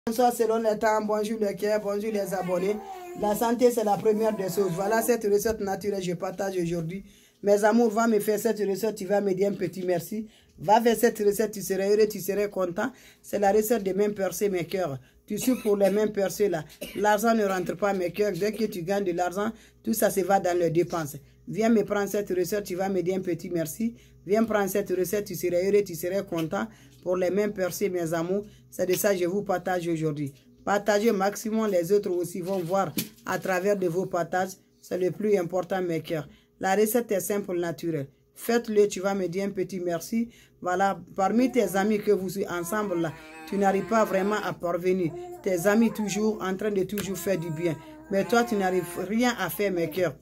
Bonsoir selon le temps, bonjour le cœur, bonjour les abonnés. La santé c'est la première des choses. Voilà cette recette naturelle que je partage aujourd'hui. Mes amours, va me faire cette recette, tu vas me dire un petit merci. Va faire cette recette, tu seras heureux, tu seras content. C'est la recette des mains percées, mes cœurs. Tu suis pour les mains percées là. L'argent ne rentre pas, mes cœurs. Dès que tu gagnes de l'argent, tout ça se va dans les dépenses. Viens me prendre cette recette, tu vas me dire un petit merci. Viens prendre cette recette, tu seras heureux, tu seras content. Pour les mains percées, mes amours, c'est de ça que je vous partage aujourd'hui. Partagez maximum, les autres aussi vont voir à travers de vos partages. C'est le plus important, mes cœurs. La recette est simple, naturelle. Faites-le, tu vas me dire un petit merci. Voilà, parmi tes amis que vous êtes ensemble là, tu n'arrives pas vraiment à parvenir. Tes amis toujours en train de toujours faire du bien. Mais toi, tu n'arrives rien à faire, mes cœurs.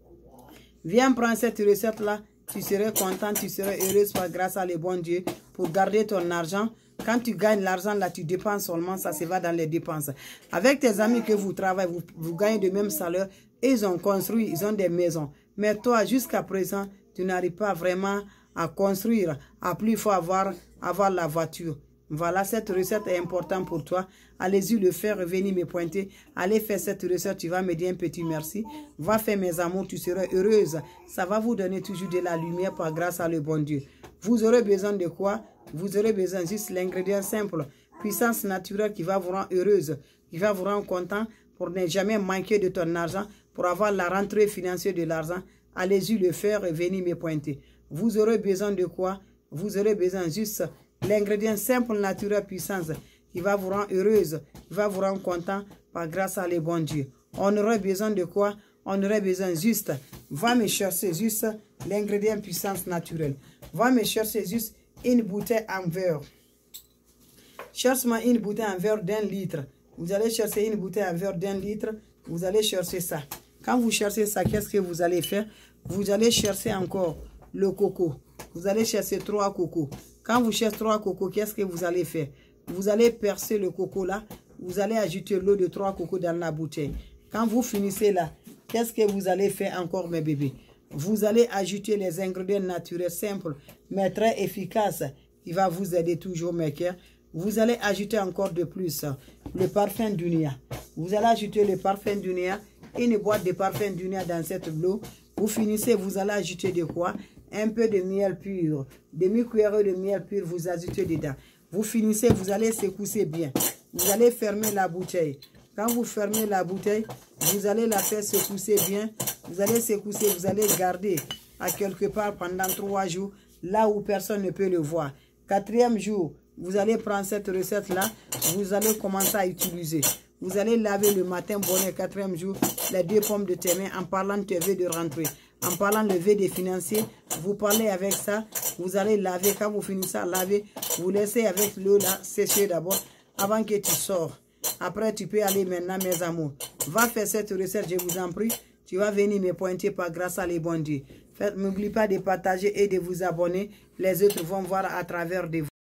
Viens prendre cette recette-là. Tu serais content, tu serais heureuse par grâce à le bon Dieu pour garder ton argent. Quand tu gagnes l'argent, là, tu dépenses seulement, ça se va dans les dépenses. Avec tes amis que vous travaillez, vous gagnez le même salaire. Ils ont construit, ils ont des maisons. Mais toi, jusqu'à présent, tu n'arrives pas vraiment à construire. À plus, il faut avoir la voiture. Voilà, cette recette est importante pour toi. Allez-y le faire, venir me pointer. Allez faire cette recette, tu vas me dire un petit merci. Va faire mes amours, tu seras heureuse. Ça va vous donner toujours de la lumière par grâce à le bon Dieu. Vous aurez besoin de quoi? Vous aurez besoin juste l'ingrédient simple. Puissance naturelle qui va vous rendre heureuse, qui va vous rendre content pour ne jamais manquer de ton argent, pour avoir la rentrée financière de l'argent. Allez-y le faire et venez me pointer. Vous aurez besoin de quoi? Vous aurez besoin juste l'ingrédient simple, naturel, puissance, qui va vous rendre heureuse, qui va vous rendre content par grâce à le bon Dieu. On aurait besoin de quoi? On aurait besoin juste, va me chercher juste l'ingrédient puissance naturelle. Va me chercher juste une bouteille en verre. Cherche-moi une bouteille en verre d'1 litre. Vous allez chercher une bouteille en verre d'1 litre. Vous allez chercher ça. Quand vous cherchez ça, qu'est-ce que vous allez faire? Vous allez chercher encore le coco. Vous allez chercher 3 cocos. Quand vous cherchez 3 cocos, qu'est-ce que vous allez faire? Vous allez percer le coco là. Vous allez ajouter l'eau de 3 cocos dans la bouteille. Quand vous finissez là, qu'est-ce que vous allez faire encore, mes bébés? Vous allez ajouter les ingrédients naturels simples, mais très efficaces, qui va vous aider toujours, mes cœurs. Vous allez ajouter encore de plus le parfum d'Unia. Vous allez ajouter le parfum d'Unia, une boîte de parfum d'Unia dans cette eau. Vous finissez, vous allez ajouter de quoi? Un peu de miel pur, demi-cuillère de miel pur, vous ajoutez dedans. Vous finissez, vous allez secouer bien. Vous allez fermer la bouteille. Quand vous fermez la bouteille, vous allez la faire secouer bien. Vous allez secouer, vous allez garder à quelque part pendant 3 jours, là où personne ne peut le voir. 4e jour, vous allez prendre cette recette-là, vous allez commencer à utiliser. Vous allez laver le matin, bonnet, 4e jour, les 2 pommes de tes mains en parlant de tes vœux de rentrée. En parlant de vœux des financiers, vous parlez avec ça, vous allez laver. Quand vous finissez à laver, vous laissez avec l'eau là sécher d'abord avant que tu sors. Après, tu peux aller maintenant, mes amours. Va faire cette recette, je vous en prie. Tu vas venir me pointer par grâce à les bons dieux. N'oubliez pas de partager et de vous abonner. Les autres vont voir à travers de vous.